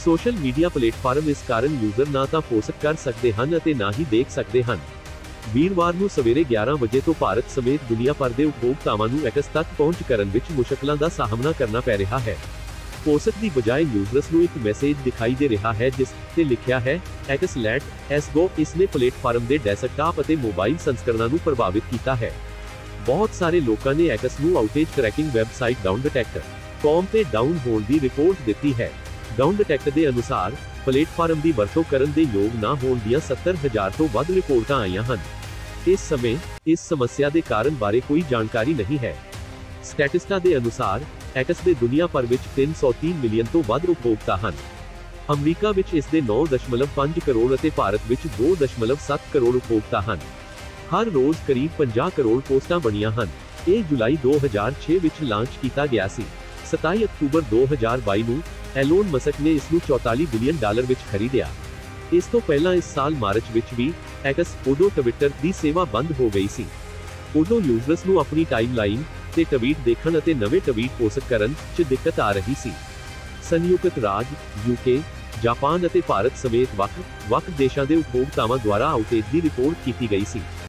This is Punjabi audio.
ਸੋਸ਼ਲ ਮੀਡੀਆ ਪਲੇਟਫਾਰਮ ਇਸ ਕਾਰਨ ਯੂਜ਼ਰ ਨਾ ਤਾਂ ਪੋਸਟ ਕਰ ਸਕਦੇ ਹਨ ਅਤੇ ਨਾ ਹੀ ਦੇਖ ਸਕਦੇ ਹਨ। ਵੀਰਵਾਰ ਨੂੰ ਸਵੇਰੇ 11 ਵਜੇ ਤੋਂ ਭਾਰਤ ਸਮੇਤ ਦੁਨੀਆ ਭਰ ਦੇ ਉਪਭੋਗਤਾਵਾਂ ਨੂੰ ਐਕਸ ਤੱਕ ਪਹੁੰਚ ਕਰਨ ਵਿੱਚ ਮੁਸ਼ਕਲਾਂ ਦਾ ਸਾਹਮਣਾ ਕਰਨਾ ਪੈ ਰਿਹਾ ਹੈ। ਪੋਸਟ ਦੀ ਬਜਾਏ ਯੂਜ਼ਰਸ ਨੂੰ ਇੱਕ ਮੈਸੇਜ ਦਿਖਾਈ ਦੇ ਰਿਹਾ ਹੈ ਜਿਸ ਤੇ ਲਿਖਿਆ ਹੈ ਐਕਸ ਲੈਟ ਐਸ ਗੋ। ਇਸ ਨੇ ਪਲੇਟਫਾਰਮ ਦੇ ਡੈਸਕਟਾਪ ਅਤੇ ਮੋਬਾਈਲ ਸੰਸਕਰਣਾਂ ਨੂੰ ਪ੍ਰਭਾਵਿਤ ਕੀਤਾ ਹੈ। ਬਹੁਤ ਸਾਰੇ ਲੋਕਾਂ ਨੇ ਐਕਸ ਨੂੰ ਆਊਟੇਜ ਟਰੈਕਿੰਗ ਵੈਬਸਾਈਟ DownDetect.com ਤੇ ਡਾਊਨ ਹੋਣ ਦੀ ਰਿਪੋਰਟ ਦਿੱਤੀ ਹੈ। DownDetect ਦੇ ਅਨੁਸਾਰ ਪਲੇਟਫਾਰਮ ਦੀ ਵਰਤੋਂ ਕਰਨ ਦੇ ਯੋਗ ਨਾ ਹੋਣ ਦੀਆਂ 70,000 ਤੋਂ ਵੱਧ ਰਿਪੋਰਟਾਂ ਆਈਆਂ ਹਨ। ਇਸ ਸਮੇਂ ਇਸ ਸਮੱਸਿਆ ਦੇ ਕਾਰਨ ਬਾਰੇ ਕੋਈ ਜਾਣਕਾਰੀ ਨਹੀਂ ਹੈ। ਸਟੈਟਿਸਟਾ ਦੇ ਅਨੁਸਾਰ ਐਕਸ ਦੇ ਦੁਨੀਆ ਭਰ ਵਿੱਚ 303 ਮਿਲੀਅਨ ਤੋਂ ਵੱਧ ਉਪਭੋਗਤਾ ਹਨ। ਅਮਰੀਕਾ ਵਿੱਚ ਇਸ ਦੇ 9.5 ਕਰੋੜ ਅਤੇ ਭਾਰਤ ਵਿੱਚ 2.7 ਕਰੋੜ ਉਪਭੋਗਤਾ ਹਨ। ਹਰ ਰੋਜ਼ ਕਰੀਬ 50 ਕਰੋੜ ਪੋਸਟਾਂ ਬਣੀਆਂ ਹਨ। ਇਹ ਜੁਲਾਈ 2006 ਵਿੱਚ ਲਾਂਚ ਕੀਤਾ ਗਿਆ ਸੀ। 27 ਅਕਤੂਬਰ 2022 ਨੂੰ ਐਲੋਨ ਮਸਕ ਨੇ ਇਸ ਨੂੰ $44 ਬਿਲੀਅਨ ਵਿੱਚ ਖਰੀਦਿਆ। ਇਸ ਤੋਂ ਪਹਿਲਾਂ ਇਸ ਸਾਲ ਮਾਰਚ ਵਿੱਚ ਵੀ ਐਕਸ ਉਦੋਂ ਟਵਿੱਟਰ ਦੀ ਸੇਵਾ ਬੰਦ ਹੋ ਗਈ ਸੀ। ਉਦੋਂ ਯੂਜ਼ਰਸ ਨੂੰ ਆਪਣੀ ਟਾਈਮਲਾਈਨ ਤੇ ਟਵੀਟ ਦੇਖਣ ਅਤੇ ਨਵੇਂ ਟਵੀਟ ਪੋਸਟ ਕਰਨ 'ਚ ਦਿੱਕਤ ਆ ਰਹੀ ਸੀ। ਸੰਯੁਕਤ ਰਾਜ, UK, ਜਾਪਾਨ ਅਤੇ ਭਾਰਤ ਸਮੇਤ ਵੱਖ-ਵੱਖ ਦੇਸ਼ਾਂ ਦੇ ਉਪਭੋਗਤਾਵਾਂ ਦੁਆਰਾ ਆਊਟੇਜ ਦੀ ਰਿਪੋਰਟ ਕੀਤੀ ਗਈ ਸੀ।